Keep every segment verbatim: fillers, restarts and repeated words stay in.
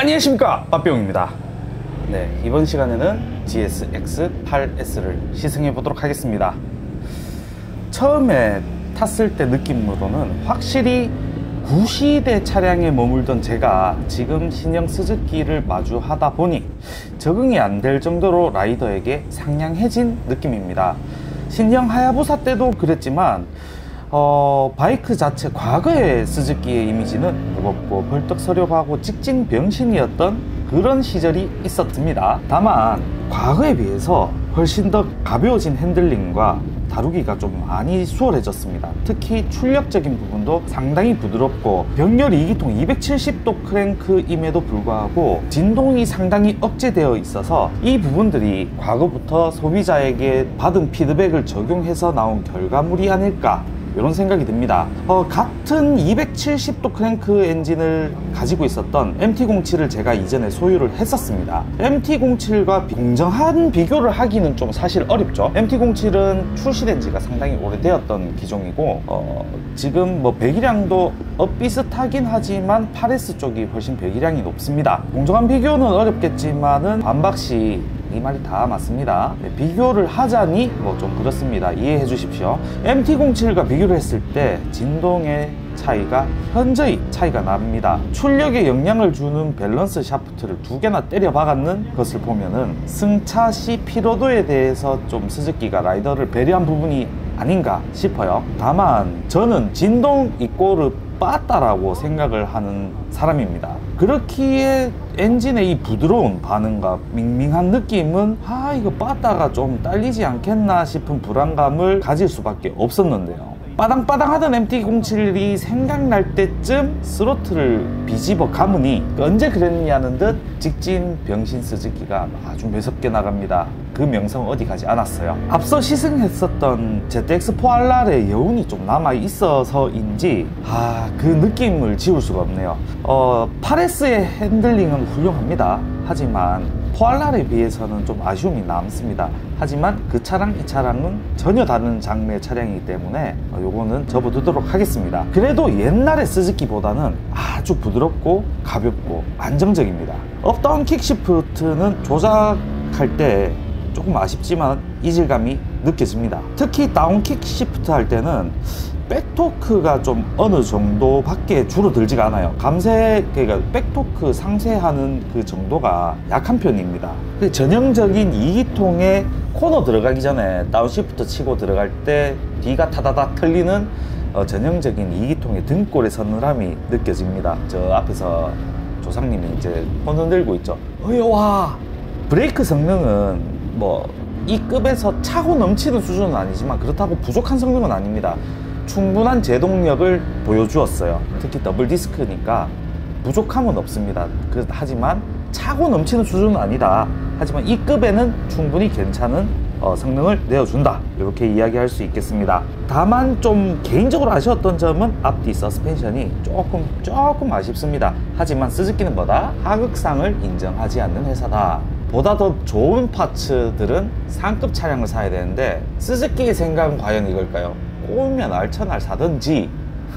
안녕하십니까, 빠삐용입니다. 네, 이번 시간에는 지에스엑스 팔 에스를 시승해 보도록 하겠습니다. 처음에 탔을 때 느낌으로는 확실히 구시대 차량에 머물던 제가 지금 신형 스즈키를 마주하다 보니 적응이 안 될 정도로 라이더에게 상냥해진 느낌입니다. 신형 하야부사 때도 그랬지만 어, 바이크 자체 과거의 스즈키의 이미지는 무겁고 벌떡서려하고 찍찍 병신이었던 그런 시절이 있었습니다. 다만 과거에 비해서 훨씬 더 가벼워진 핸들링과 다루기가 좀 많이 수월해졌습니다. 특히 출력적인 부분도 상당히 부드럽고 병렬 이 기통 이백칠십 도 크랭크임에도 불구하고 진동이 상당히 억제되어 있어서 이 부분들이 과거부터 소비자에게 받은 피드백을 적용해서 나온 결과물이 아닐까, 이런 생각이 듭니다. 어, 같은 이백칠십 도 크랭크 엔진을 가지고 있었던 엠티 공칠을 제가 이전에 소유를 했었습니다. 엠티 공칠과 공정한 비교를 하기는 좀 사실 어렵죠. 엠티 공칠은 출시된 지가 상당히 오래되었던 기종이고 어, 지금 뭐 배기량도 어, 비슷하긴 하지만 팔 에스 쪽이 훨씬 배기량이 높습니다. 공정한 비교는 어렵겠지만은 반박시 이 말이 다 맞습니다. 네, 비교를 하자니 뭐 좀 그렇습니다. 이해해 주십시오. 엠티 공칠과 비교를 했을 때 진동의 차이가 현저히 차이가 납니다. 출력에 영향을 주는 밸런스 샤프트를 두 개나 때려 박았는 것을 보면은 승차 시 피로도에 대해서 좀 스즈키가 라이더를 배려한 부분이 아닌가 싶어요. 다만 저는 진동 이꼬르 빠따라고 생각을 하는 사람입니다. 그렇기에 엔진의 이 부드러운 반응과 밍밍한 느낌은 아 이거 빠따가 좀 딸리지 않겠나 싶은 불안감을 가질 수밖에 없었는데요. 빠당빠당하던 엠티 공칠이 생각날 때쯤 스로틀을 비집어 감으니 언제 그랬냐는 듯 직진 병신 스즈키가 아주 매섭게 나갑니다. 그 명성 어디 가지 않았어요. 앞서 시승했었던 제트엑스 포 알알의 여운이 좀 남아있어서인지 아, 그 느낌을 지울 수가 없네요. 어, 팔 에스의 핸들링은 훌륭합니다. 하지만 포 알알에 비해서는 좀 아쉬움이 남습니다. 하지만 그 차랑 이 차량은 전혀 다른 장르의 차량이기 때문에 어, 요거는 접어두도록 하겠습니다. 그래도 옛날의 스즈키보다는 아주 부드럽고 가볍고 안정적입니다. 업다운 킥시프트는 조작할 때 조금 아쉽지만 이질감이 느껴집니다. 특히 다운킥 시프트 할 때는 백토크가 좀 어느 정도밖에 줄어들지가 않아요. 감쇄, 그러니까 백토크 상쇄하는 그 정도가 약한 편입니다. 전형적인 이 기통에 코너 들어가기 전에 다운시프트 치고 들어갈 때 뒤가 타다닥 틀리는 어, 전형적인 이 기통의 등골의 서늘함이 느껴집니다. 저 앞에서 조상님이 이제 손 흔들고 있죠. 어여 와! 브레이크 성능은 뭐 이 급에서 차고 넘치는 수준은 아니지만 그렇다고 부족한 성능은 아닙니다. 충분한 제동력을 보여주었어요. 특히 더블 디스크니까 부족함은 없습니다. 그, 하지만 차고 넘치는 수준은 아니다. 하지만 이 급에는 충분히 괜찮은 어, 성능을 내어준다, 이렇게 이야기할 수 있겠습니다. 다만 좀 개인적으로 아쉬웠던 점은 앞뒤 서스펜션이 조금 조금 아쉽습니다. 하지만 스즈키는 뭐다? 하극상을 인정하지 않는 회사다. 보다 더 좋은 파츠들은 상급 차량을 사야 되는데 스즈키의 생각은 과연 이걸까요? 꼬우면 알천알 사든지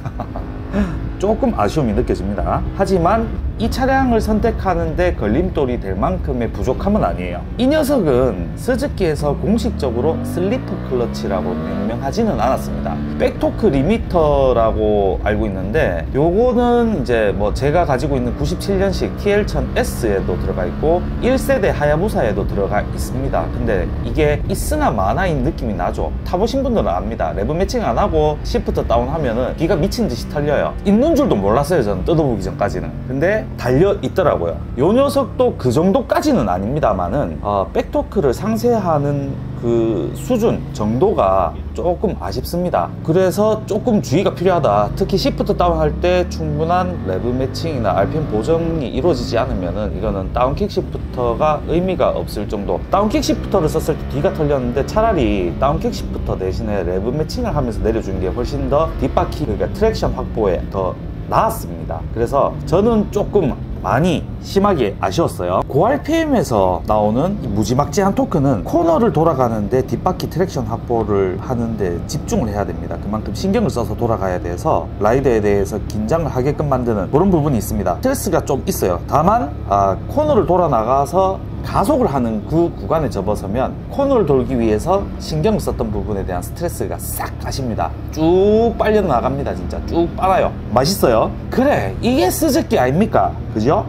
조금 아쉬움이 느껴집니다. 하지만 이 차량을 선택하는데 걸림돌이 될 만큼의 부족함은 아니에요. 이 녀석은 스즈키에서 공식적으로 슬리퍼 클러치라고 명명하지는 않았습니다. 백토크 리미터라고 알고 있는데 요거는 이제 뭐 제가 가지고 있는 구십칠 년식 티 엘 천 에스에도 들어가 있고 일 세대 하야부사에도 들어가 있습니다. 근데 이게 있으나 마나인 느낌이 나죠. 타보신 분들은 압니다. 레브 매칭 안 하고 시프트 다운 하면은 기가 미친 듯이 털려요. 있는 줄도 몰랐어요, 저는 뜯어보기 전까지는. 근데 달려 있더라고요. 요 녀석도 그 정도까지는 아닙니다만은 어, 백토크를 상쇄하는 그 수준 정도가 조금 아쉽습니다. 그래서 조금 주의가 필요하다. 특히 시프트 다운 할 때 충분한 레브 매칭이나 알피엠 보정이 이루어지지 않으면은 이거는 다운킥 시프터가 의미가 없을 정도. 다운킥 시프터를 썼을 때 뒤가 털렸는데 차라리 다운킥 시프터 대신에 레브 매칭을 하면서 내려주는 게 훨씬 더 뒷바퀴, 그러니까 트랙션 확보에 더 나왔습니다. 그래서 저는 조금 많이 심하게 아쉬웠어요. 고알피엠에서 나오는 이 무지막지한 토크는 코너를 돌아가는데 뒷바퀴 트랙션 확보를 하는데 집중을 해야 됩니다. 그만큼 신경을 써서 돌아가야 돼서 라이더에 대해서 긴장을 하게끔 만드는 그런 부분이 있습니다. 스트레스가 좀 있어요. 다만 아, 코너를 돌아 나가서 가속을 하는 그 구간에 접어서면 코너를 돌기 위해서 신경을 썼던 부분에 대한 스트레스가 싹 가십니다. 쭉 빨려 나갑니다. 진짜 쭉 빨아요. 맛있어요. 그래, 이게 스즈키 아닙니까? 그죠?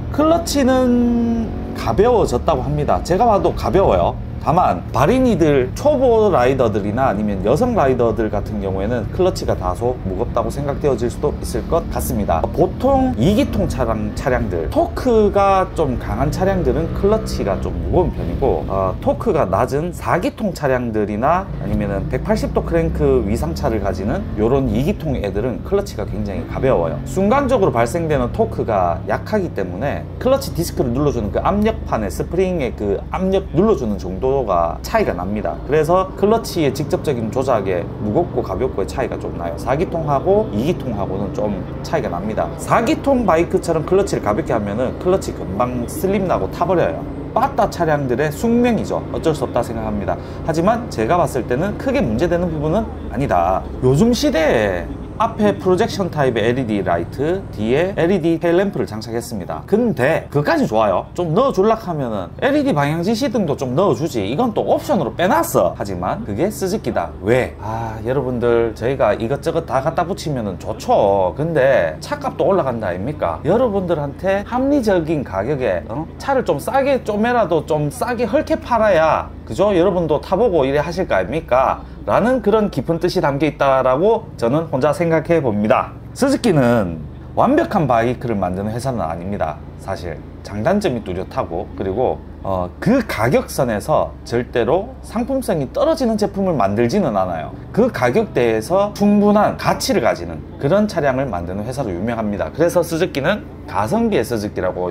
클러치는 가벼워졌다고 합니다. 제가 봐도 가벼워요. 다만 발인이들, 초보 라이더들이나 아니면 여성 라이더들 같은 경우에는 클러치가 다소 무겁다고 생각되어질 수도 있을 것 같습니다. 보통 이 기통 차량, 차량들 토크가 좀 강한 차량들은 클러치가 좀 무거운 편이고 어, 토크가 낮은 사 기통 차량들이나 아니면 백팔십 도 크랭크 위상차를 가지는 이런 이 기통 애들은 클러치가 굉장히 가벼워요. 순간적으로 발생되는 토크가 약하기 때문에 클러치 디스크를 눌러주는 그 압력판에 스프링의 그 압력 눌러주는 정도 가 차이가 납니다. 그래서 클러치의 직접적인 조작에 무겁고 가볍고의 차이가 좀 나요. 사 기통하고 이 기통하고는 좀 차이가 납니다. 사 기통 바이크처럼 클러치를 가볍게 하면은 클러치 금방 슬립 나고 타버려요. 빠따 차량들의 숙명이죠. 어쩔 수 없다 생각합니다. 하지만 제가 봤을 때는 크게 문제되는 부분은 아니다. 요즘 시대에 앞에 프로젝션 타입의 엘이디 라이트, 뒤에 엘이디 테일램프를 장착했습니다. 근데 그까지 좋아요. 좀 넣어줄락 하면은 엘이디 방향지 시등도 좀 넣어주지. 이건 또 옵션으로 빼놨어. 하지만 그게 스즈키다. 왜? 아, 여러분들 저희가 이것저것 다 갖다 붙이면은 좋죠. 근데 차값도 올라간다 아닙니까? 여러분들한테 합리적인 가격에 어? 차를 좀 싸게 좀이라도 좀 싸게 헐게 팔아야 그죠? 여러분도 타보고 이래 하실 거 아닙니까? 라는 그런 깊은 뜻이 담겨 있다라고 저는 혼자 생각해 봅니다. 스즈키는 완벽한 바이크를 만드는 회사는 아닙니다. 사실 장단점이 뚜렷하고 그리고 어, 그 가격선에서 절대로 상품성이 떨어지는 제품을 만들지는 않아요. 그 가격대에서 충분한 가치를 가지는 그런 차량을 만드는 회사로 유명합니다. 그래서 스즈키는 가성비의 스즈키라고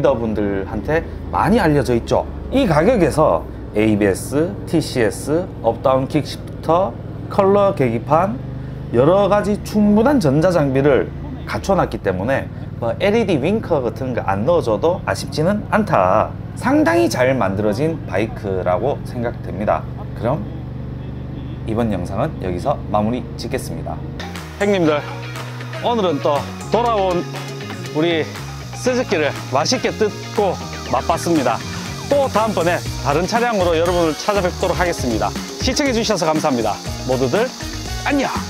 라이더분들한테 많이 알려져 있죠. 이 가격에서 에이비에스, 티씨에스, 업다운 킥시프터, 컬러 계기판 여러가지 충분한 전자장비를 갖춰놨기 때문에 뭐 엘이디 윙커 같은 거 안 넣어줘도 아쉽지는 않다. 상당히 잘 만들어진 바이크라고 생각됩니다. 그럼 이번 영상은 여기서 마무리 짓겠습니다. 형님들, 오늘은 또 돌아온 우리 스즈키를 맛있게 뜯고 맛봤습니다. 또 다음번에 다른 차량으로 여러분을 찾아뵙도록 하겠습니다. 시청해 주셔서 감사합니다. 모두들 안녕.